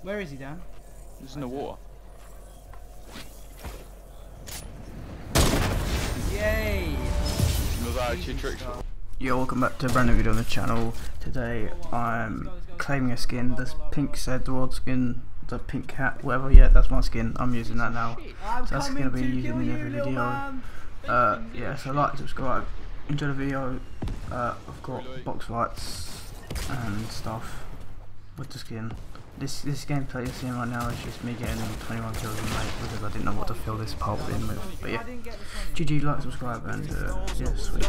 Where is he, Dan? He's in the water. Yay! Was that actually a trick shot? Yo, welcome back to a brand new video on the channel. Today I'm claiming a skin, this pink Zedward skin, the pink cat, whatever. Yeah, that's my skin. I'm using that now. So that's gonna be using in every video. Yeah, so like, subscribe, enjoy the video. I've got box lights and stuff with the skin. This gameplay you're seeing right now is just me getting 21 kills in late because I didn't know what to fill this part in with. But yeah, GG, like, subscribe, and yeah, sweet.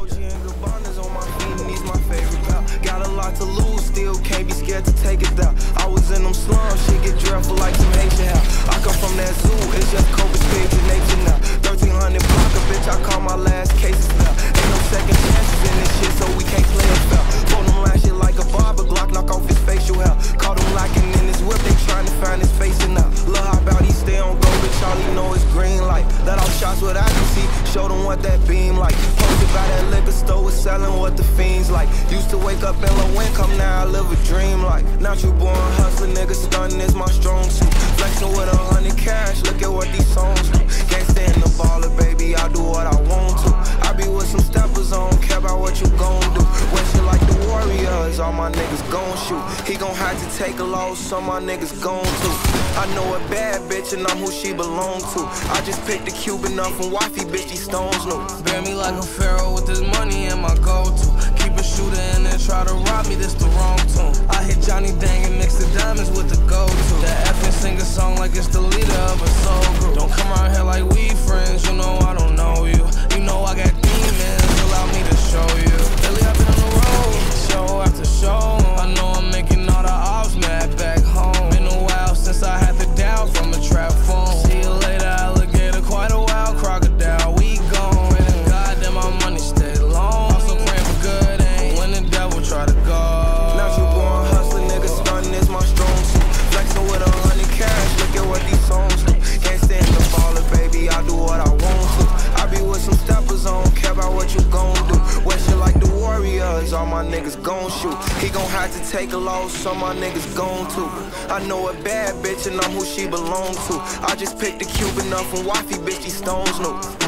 Got a lot to lose, still can't be scared to take it down. I was in them slums, shit get dreadful like some Haitian hell. I come from that zoo, it's just Kobe's page in nature now. 1300 block, a bitch, I call my last cases now. Ain't no second chances in this shit, so we can't play it fair. Phone him last shit like a barber, Glock knock off his facial hair. Caught him locking in his whip, they trying to find his face in now. Look how about he stay on go, bitch, all he know is green light. Let off shots with accuracy, show them what that beam like. Posted by that liquor store, was selling what the fiends like. Used to wake up in low income, now I live a dream like. Not you born hustler, nigga, stunning is my strong suit. Flexing with 100 cash, look at what these songs do. Can't stand the baller, baby, I do what I want to. I be with some steppers, I don't care about what you gon' do. When shit like the Warriors, all my niggas gon' shoot. He gon' have to take a loss, some my niggas gon' to. I know a bad bitch and I'm who she belong to. I just picked a Cuban up from wifey, bitch, these stones new. Bear me like a pharaoh with this money in my go-to. Keep a shooter and then try to rob me, this the wrong tune. I hit Johnny Dang and mix the diamonds with the go-to. That F and sing a song like it's the leader of a soul group. Don't come around here like we friends, you know I don't know you. You know I got demons, allow me to show you. Lately I've been on the road, show after show. I know I'm making all the ops mad back home. Been a while since I had to down from a trap phone. See you later, alligator, quite a while, crocodile, we gone. And goddamn, my money stay long. Also praying for good aim when the devil try to go. Not you born hustler, nigga, stunning is my strong suit. Flexing with 100 cash, look at what these songs do. Can't stand the baller, baby, I do what I want to. I be with some steppers, I don't care about what you gon' do. When shit like the Warriors, all my niggas gon' shoot. He gon' have to take a loss, some my niggas gon' to. I know a bad bitch and I'm who she belong to. I just picked a Cuban up from wifey, bitch, these stones new.